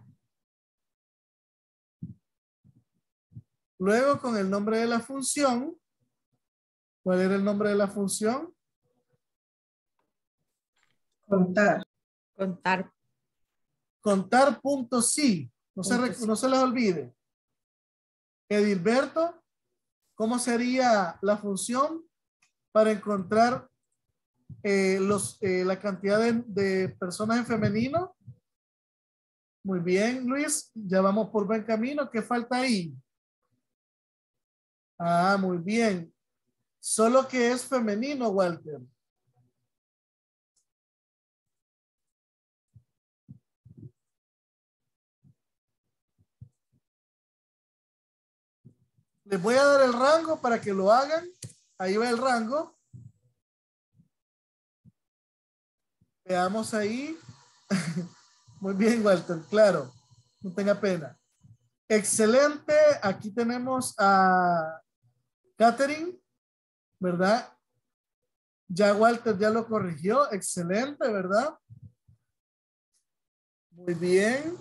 [SPEAKER 1] Luego con el nombre de la función. ¿Cuál era el nombre de la función?
[SPEAKER 3] Contar.
[SPEAKER 2] Contar.
[SPEAKER 1] Contar.si. No se les olvide. Edilberto, ¿cómo sería la función para encontrar la cantidad de personas en femenino? Muy bien, Luis. Ya vamos por buen camino. ¿Qué falta ahí? Ah, muy bien. Solo que es femenino, Walter. Les voy a dar el rango para que lo hagan. Ahí va el rango. Veamos ahí. Muy bien, Walter. Claro. No tenga pena. Excelente. Aquí tenemos a Catherine, ¿verdad? Ya Walter ya lo corrigió. Excelente, ¿verdad? Muy bien.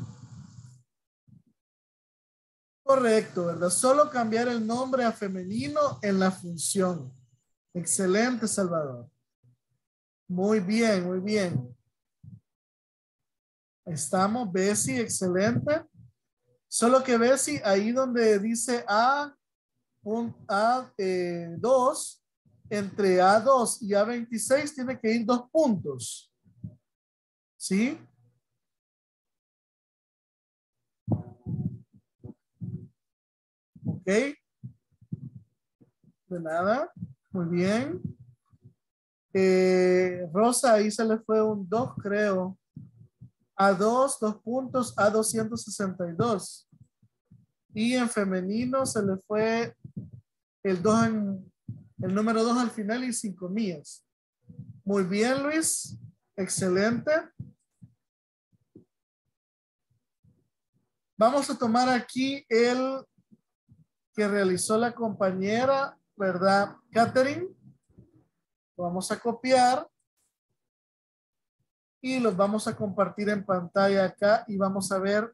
[SPEAKER 1] Correcto, ¿verdad? Solo cambiar el nombre a femenino en la función. Excelente, Salvador. Muy bien, muy bien. Estamos, Bessie, excelente. Solo que Bessie, ahí donde dice A2, entre A2 y A26 tiene que ir 2 puntos. ¿Sí? Ok. De nada. Muy bien. Rosa, ahí se le fue un 2, creo. A2, 2 puntos, A262. Y en femenino se le fue el 2 el número 2 al final y 5 millas. Muy bien, Luis. Excelente. Vamos a tomar aquí el que realizó la compañera, ¿verdad? Catherine. Lo vamos a copiar y los vamos a compartir en pantalla acá y vamos a ver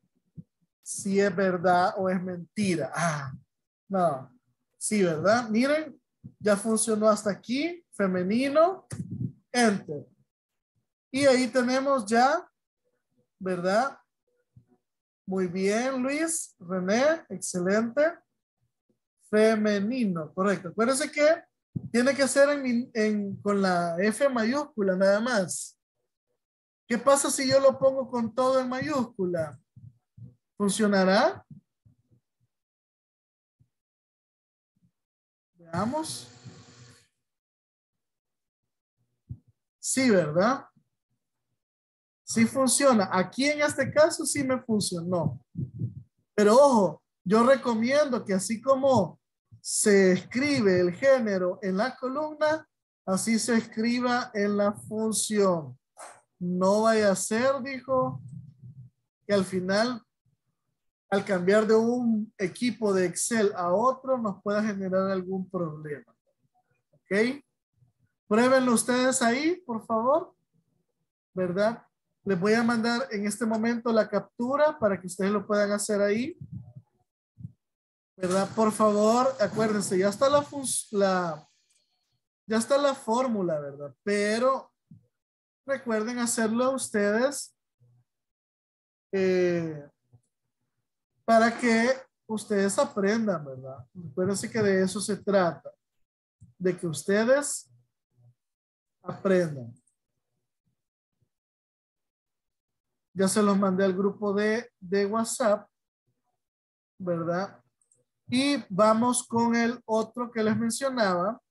[SPEAKER 1] si es verdad o es mentira. Ah, no. Sí, ¿verdad? Miren, Ya funcionó hasta aquí, femenino, enter. Y ahí tenemos ya, ¿verdad? Muy bien, Luis, René, excelente. Femenino, correcto. Acuérdense que tiene que ser con la F mayúscula nada más. ¿Qué pasa si yo lo pongo con todo en mayúscula? ¿Funcionará? Veamos. Sí, ¿verdad? Sí funciona. Aquí en este caso sí me funcionó. Pero ojo, yo recomiendo que así como se escribe el género en la columna, así se escriba en la función. No vaya a ser, dijo, que al final, al cambiar de un equipo de Excel a otro, nos pueda generar algún problema. ¿Ok? Pruébenlo ustedes ahí, por favor. ¿Verdad? Les voy a mandar en este momento la captura para que ustedes lo puedan hacer ahí. ¿Verdad? Por favor, acuérdense, ya está ya está la fórmula, ¿verdad? Pero recuerden hacerlo ustedes para que ustedes aprendan, ¿verdad? Acuérdense que de eso se trata, de que ustedes aprendan. Ya se los mandé al grupo de WhatsApp, ¿verdad? Y vamos con el otro que les mencionaba,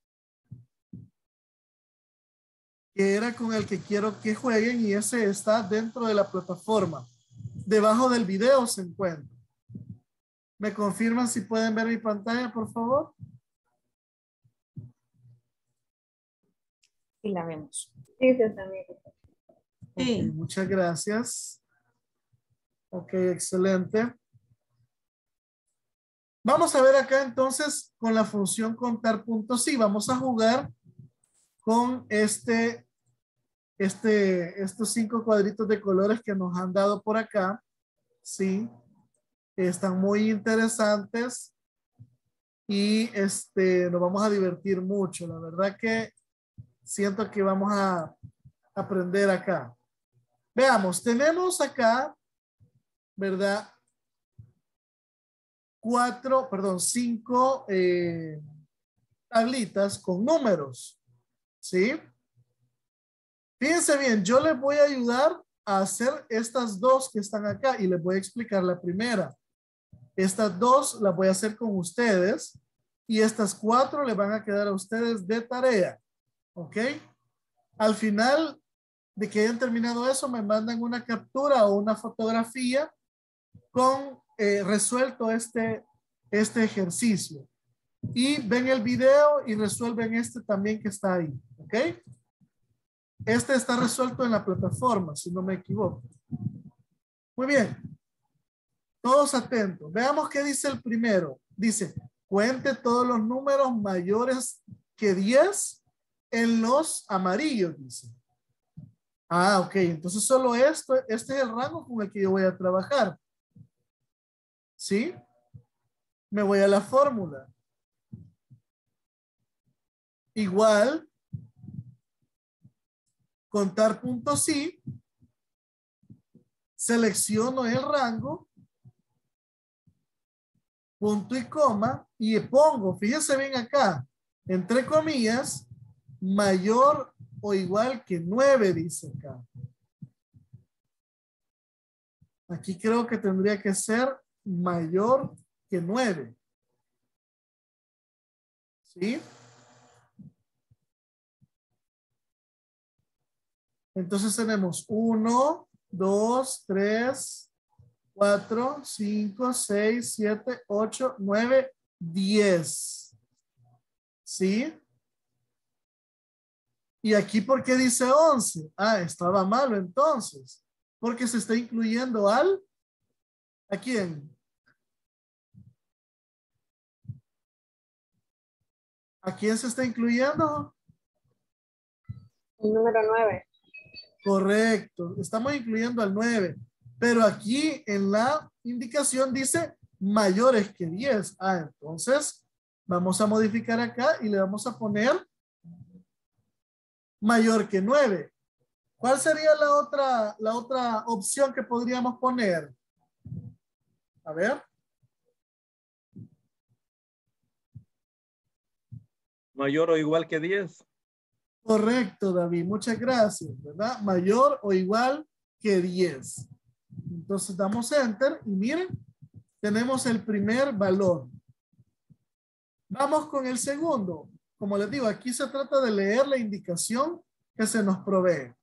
[SPEAKER 1] que era con el que quiero que jueguen, y ese está dentro de la plataforma. Debajo del video se encuentra. ¿Me confirman si pueden ver mi pantalla, por favor?
[SPEAKER 5] Sí, la vemos. Sí, sí, también.
[SPEAKER 3] Sí.
[SPEAKER 1] Ok, muchas gracias. Ok, excelente. Vamos a ver acá entonces con la función contar puntos. Sí, vamos a jugar con estos 5 cuadritos de colores que nos han dado por acá. Sí, están muy interesantes y nos vamos a divertir mucho. La verdad que siento que vamos a aprender acá. Veamos, tenemos acá, ¿verdad? 5 tablitas con números. ¿Sí? Fíjense bien, yo les voy a ayudar a hacer estas 2 que están acá y les voy a explicar la primera. Estas 2 las voy a hacer con ustedes y estas 4 les van a quedar a ustedes de tarea. ¿Ok? Al final de que hayan terminado eso, me mandan una captura o una fotografía con resuelto este ejercicio. Y ven el video y resuelven este también que está ahí. ¿Ok? Este está resuelto en la plataforma, si no me equivoco. Muy bien. Todos atentos. Veamos qué dice el primero. Dice, cuente todos los números mayores que 10 en los amarillos, dice. Ah, ok. Entonces solo este es el rango con el que yo voy a trabajar. ¿Sí? Me voy a la fórmula. Igual, contar puntos sí. Selecciono el rango. Punto y coma. Y pongo, fíjense bien acá, entre comillas, mayor o igual que 9, dice acá. Aquí creo que tendría que ser mayor que 9. ¿Sí? Entonces tenemos 1, 2, 3, 4, 5, 6, 7, 8, 9, 10. ¿Sí? Y aquí, ¿por qué dice 11? Ah, estaba malo entonces. Porque se está incluyendo ¿a quién? ¿A quién se está incluyendo?
[SPEAKER 5] El número 9.
[SPEAKER 1] Correcto. Estamos incluyendo al 9. Pero aquí en la indicación dice mayores que 10. Ah, entonces Vamos a modificar acá y le vamos a poner mayor que 9. ¿Cuál sería la otra opción que podríamos poner? A ver.
[SPEAKER 7] Mayor o igual que 10.
[SPEAKER 1] Correcto, David. Muchas gracias, ¿verdad? Mayor o igual que 10. Entonces damos enter y miren, tenemos el primer valor. Vamos con el segundo. Como les digo, aquí se trata de leer la indicación que se nos provee.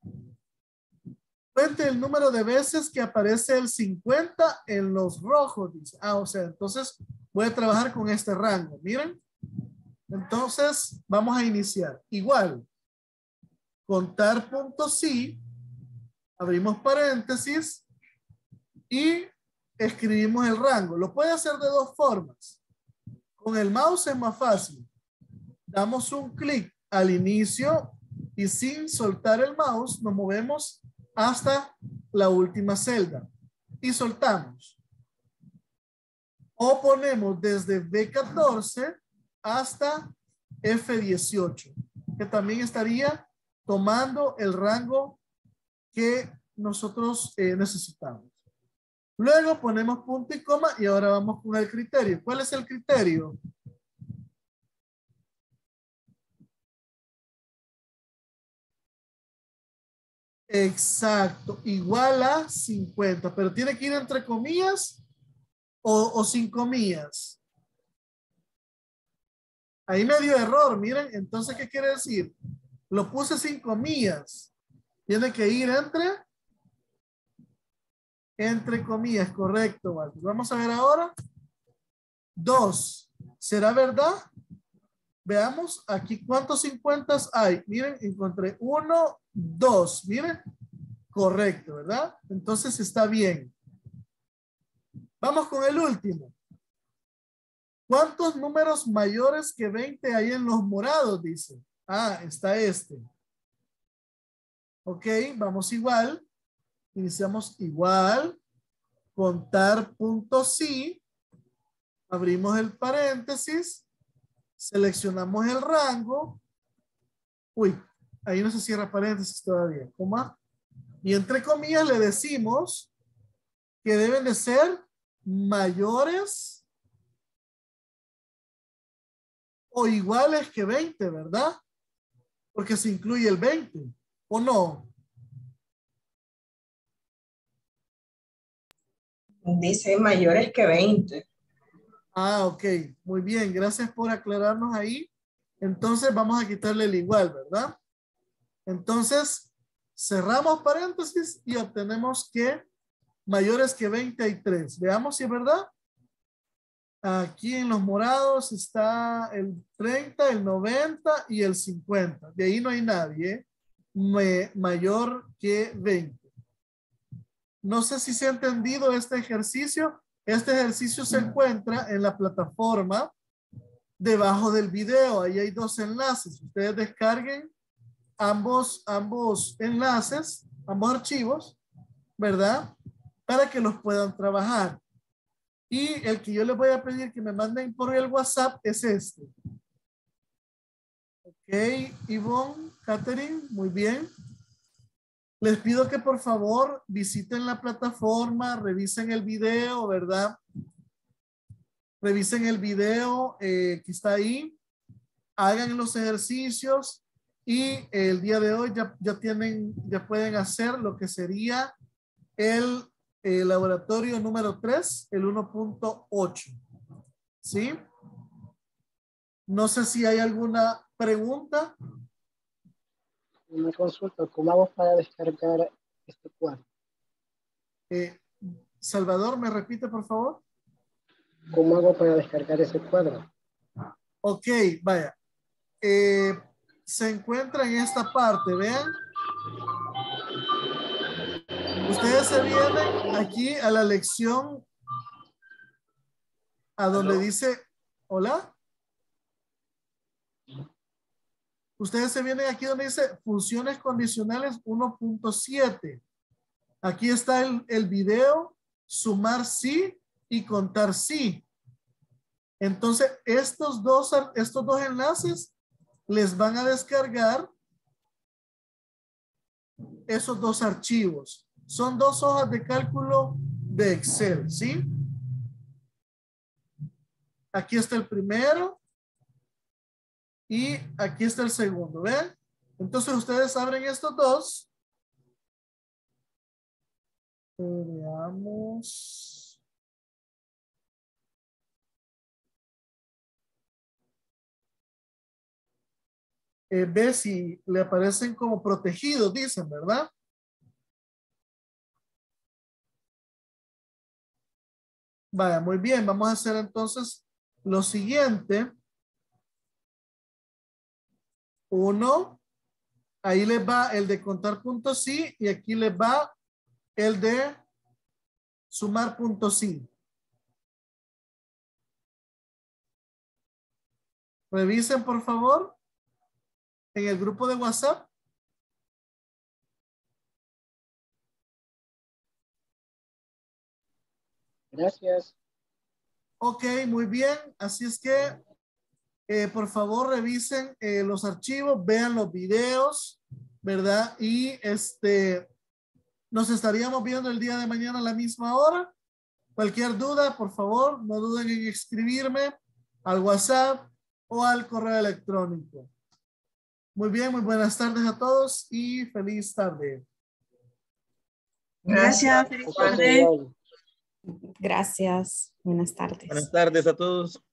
[SPEAKER 1] Cuente el número de veces que aparece el 50 en los rojos, dice. O sea, entonces voy a trabajar con este rango. Miren. Entonces, vamos a iniciar. Igual, contar punto sí, abrimos paréntesis y escribimos el rango. Lo puede hacer de dos formas. Con el mouse es más fácil. Damos un clic al inicio y sin soltar el mouse nos movemos hasta la última celda y soltamos. O ponemos desde B14 hasta F18, que también estaría tomando el rango que nosotros necesitamos. Luego ponemos punto y coma y ahora vamos con el criterio. ¿Cuál es el criterio? Exacto, igual a 50, pero tiene que ir entre comillas o sin comillas. Ahí me dio error, miren. Entonces, ¿qué quiere decir? Lo puse sin comillas. Tiene que ir entre comillas, correcto. Vale. Vamos a ver ahora. 2. ¿Será verdad? Veamos aquí cuántos 50 hay. Miren, encontré 1, 2. Miren, correcto, ¿verdad? Entonces está bien. Vamos con el último. ¿Cuántos números mayores que 20 hay en los morados? Dice. Está este. Ok, vamos igual. Iniciamos igual. Contar punto sí. Abrimos el paréntesis. Seleccionamos el rango. Uy, ahí no se cierra paréntesis todavía. Coma. Y entre comillas le decimos que deben de ser mayores o iguales que 20, ¿verdad? Porque se incluye el 20, ¿o no?
[SPEAKER 3] Dice mayores que 20.
[SPEAKER 1] Ok, muy bien, gracias por aclararnos ahí. Entonces vamos a quitarle el igual, ¿verdad? Entonces cerramos paréntesis y obtenemos que mayores que 20 hay 3. Veamos si es verdad. Aquí en los morados está el 30, el 90 y el 50. De ahí no hay nadie mayor que 20. No sé si se ha entendido este ejercicio. Este ejercicio se encuentra en la plataforma debajo del video. Ahí hay 2 enlaces. Ustedes descarguen ambos enlaces, ambos archivos, ¿verdad? Para que los puedan trabajar. Y el que yo les voy a pedir que me manden por el WhatsApp es este. Ok, Ivonne, Catherine, muy bien. Les pido que por favor visiten la plataforma, revisen el video, ¿verdad? Revisen el video que está ahí. Hagan los ejercicios y el día de hoy ya pueden hacer lo que sería el laboratorio número 3, el 1.8. ¿Sí? No sé si hay alguna pregunta.
[SPEAKER 6] Una consulta, ¿cómo hago para descargar este cuadro?
[SPEAKER 1] Salvador, ¿me repite por favor?
[SPEAKER 6] ¿Cómo hago para descargar ese cuadro?
[SPEAKER 1] Ok, vaya. Se encuentra en esta parte, vean. Ustedes se vienen aquí a la lección a donde dice, ¿hola? Ustedes se vienen aquí donde dice funciones condicionales 1.7. Aquí está el video, sumar sí y contar sí. Entonces, estos dos enlaces les van a descargar esos dos archivos. Son 2 hojas de cálculo de Excel, ¿sí? Aquí está el primero y aquí está el segundo, ¿ven? Entonces ustedes abren estos dos. Veamos. Ve si le aparecen como protegidos, dicen, ¿verdad? Vaya, muy bien. Vamos a hacer entonces lo siguiente. 1. Ahí les va el de contar puntos sí y aquí les va el de sumar puntos sí. Revisen, por favor, en el grupo de WhatsApp.
[SPEAKER 6] Gracias.
[SPEAKER 1] Ok, muy bien. Así es que, por favor, revisen los archivos, vean los videos, ¿verdad? Y nos estaríamos viendo el día de mañana a la misma hora. Cualquier duda, por favor, no duden en escribirme al WhatsApp o al correo electrónico. Muy bien, muy buenas tardes a todos y feliz tarde.
[SPEAKER 3] Gracias.
[SPEAKER 2] Feliz
[SPEAKER 6] Gracias,
[SPEAKER 2] tarde.
[SPEAKER 6] igual.
[SPEAKER 8] Gracias. Buenas tardes.
[SPEAKER 7] Buenas tardes a todos.